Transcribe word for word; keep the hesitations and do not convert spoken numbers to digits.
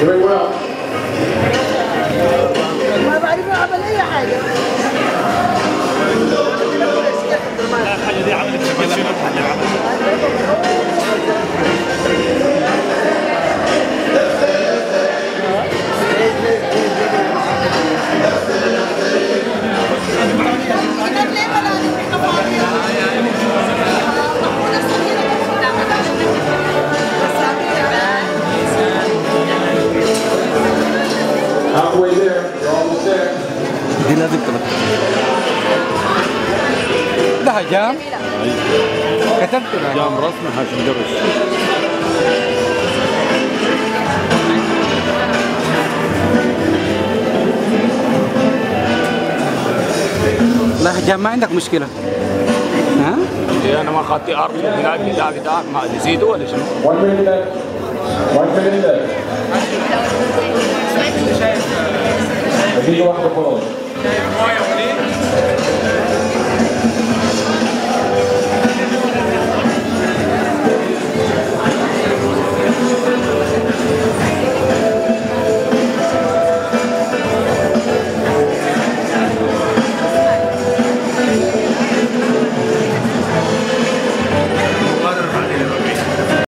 Very well. ما بعرف اعمل اي حاجه. الحاجه دي عملت تشكيلي Halfway there, you're almost there. دي لازم تبقى ده هجام كتبت هجام رسمي حاشي مدرس. لا هجام ما عندك مشكلة ها؟ إيه أنا ما أخذت أرض هناك بتاع بتاع ما يزيدوا ولا شنو؟ One minute left. One minute left. دقيقة واحدة فاضل.